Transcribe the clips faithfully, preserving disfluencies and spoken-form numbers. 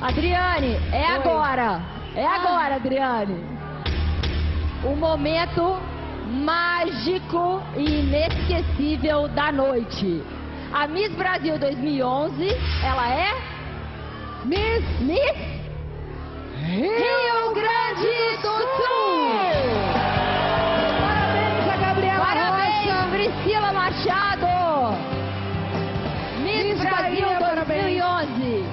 Adriane, é Oi. agora. É agora, Adriane. O momento mágico e inesquecível da noite. A Miss Brasil dois mil e onze, ela é Miss Miss Rio Grande do Sul. Parabéns a Gabriela Parabéns, Rocha. Priscila Machado. Miss, Miss Brasil Bahia, dois mil e onze.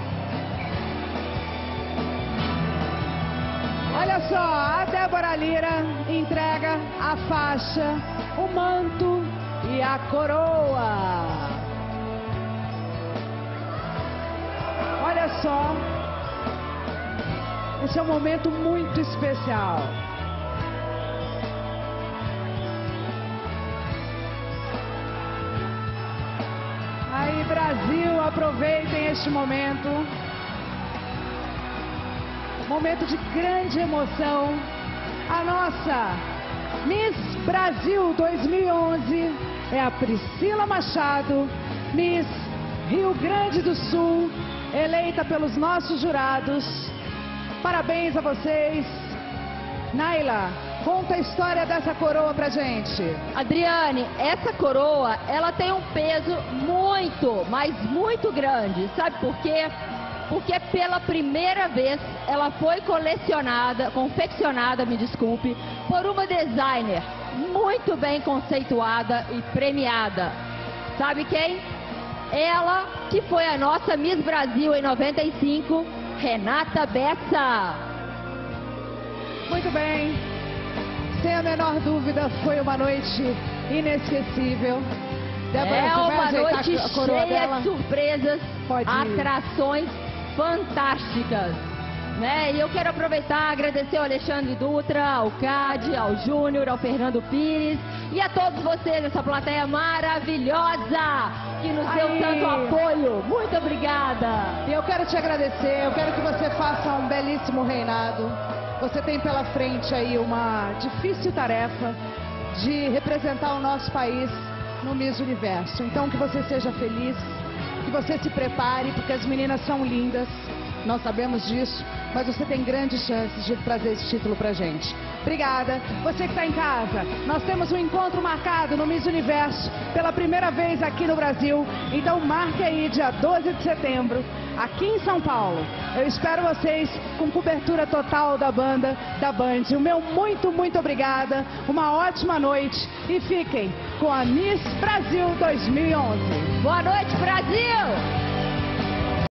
Olha só, a Débora Lira entrega a faixa, o manto e a coroa. Olha só, esse é um momento muito especial. Aí, Brasil, aproveitem este momento. Momento de grande emoção. A nossa Miss Brasil dois mil e onze é a Priscila Machado, Miss Rio Grande do Sul, eleita pelos nossos jurados. Parabéns a vocês. Naila, conta a história dessa coroa pra gente. Adriane, essa coroa, ela tem um peso muito, mas muito grande. Sabe por quê? Porque pela primeira vez ela foi colecionada, confeccionada, me desculpe, por uma designer muito bem conceituada e premiada. Sabe quem? Ela que foi a nossa Miss Brasil em noventa e cinco, Renata Bessa. Muito bem. Sem a menor dúvida, foi uma noite inesquecível. Débora, É você vai uma ajeitar noite a coroa cheia dela? de surpresas, Pode ir. atrações fantásticas, né? E eu quero aproveitar e agradecer ao Alexandre Dutra, ao Cade, ao Júnior, ao Fernando Pires e a todos vocês, essa plateia maravilhosa que nos deu Aí. tanto apoio. Muito obrigada. E eu quero te agradecer, eu quero que você faça um belíssimo reinado. Você tem pela frente aí uma difícil tarefa de representar o nosso país no Miss Universo. Então que você seja feliz, que você se prepare, porque as meninas são lindas, nós sabemos disso, mas você tem grandes chances de trazer esse título pra gente. Obrigada. Você que está em casa, nós temos um encontro marcado no Miss Universo pela primeira vez aqui no Brasil, então marque aí dia doze de setembro, aqui em São Paulo. Eu espero vocês com cobertura total da banda, da Band. O meu muito, muito obrigada, uma ótima noite e fiquem com a Miss Brasil dois mil e onze. Boa noite, Brasil!